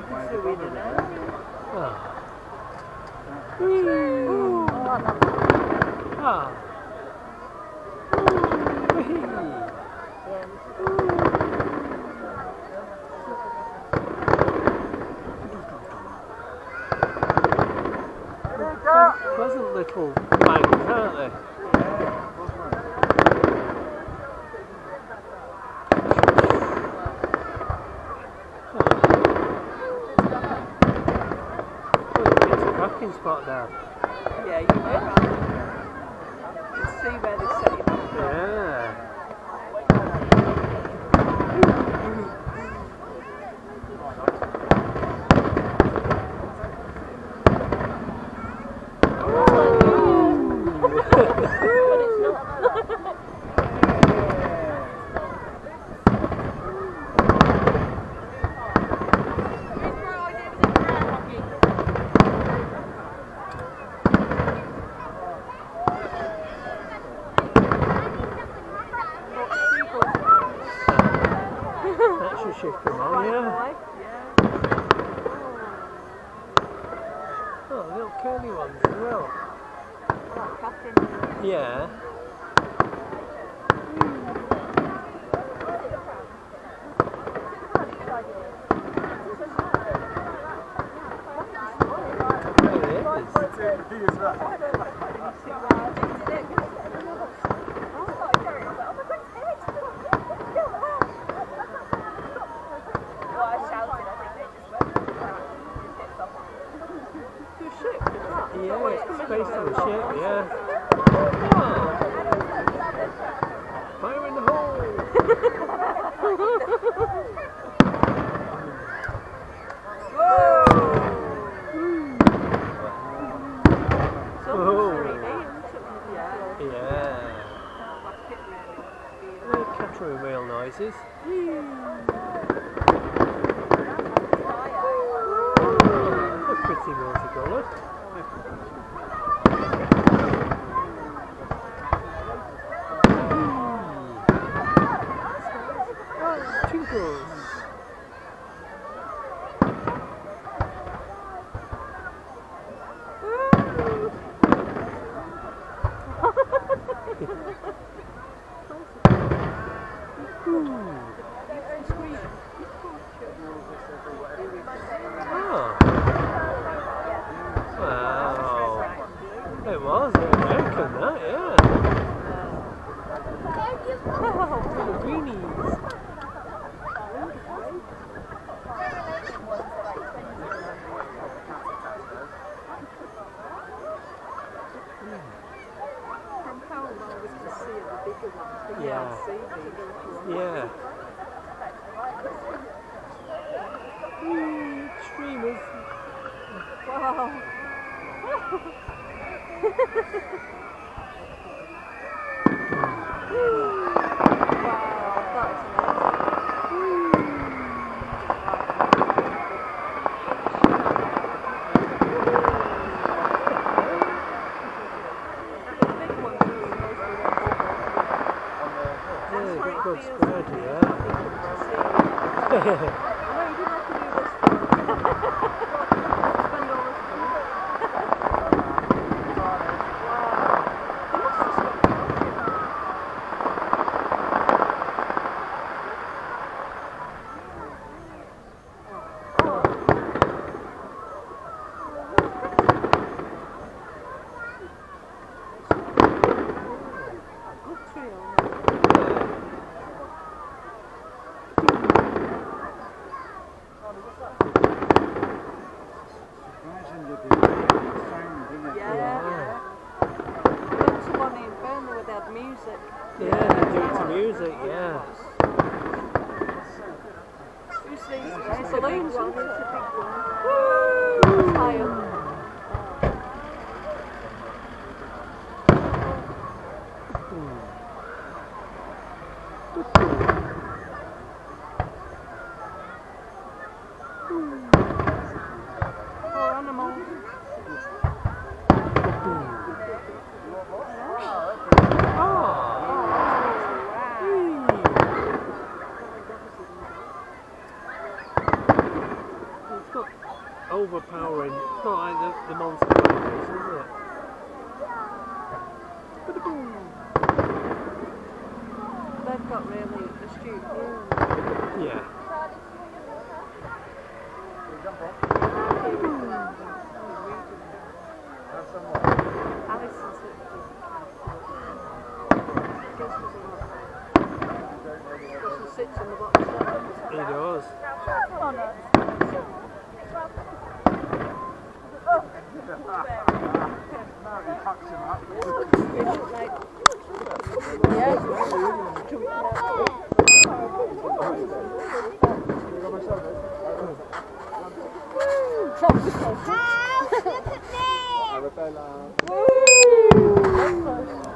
Pleasant little banks, aren't they? It's a cracking spot now. Yeah, you can see where they're setting up. Yeah. That should shift them on, yeah. Oh, little curly ones as well. Yeah. Yeah, it's based on the ship, yeah. Oh. Fire in the hole! Yeah. They're capturing whale noises. They're pretty multicoloured. Twinkles. Oh. Wow. It was American, that, yeah. The greenies. From home, I was to see the bigger ones, but Yeah. now I see these. Yeah. Streamers. Wow. Good spread, yeah. Yeah, they do it to music, yeah. Who's these? It's a balloons, isn't it? Woo! Higher. Poor animals. overpowering. It's not like the monster movies, is it? They've got really astute views. Yeah. Alison's because he sits on the bottom step. He does. Look at me!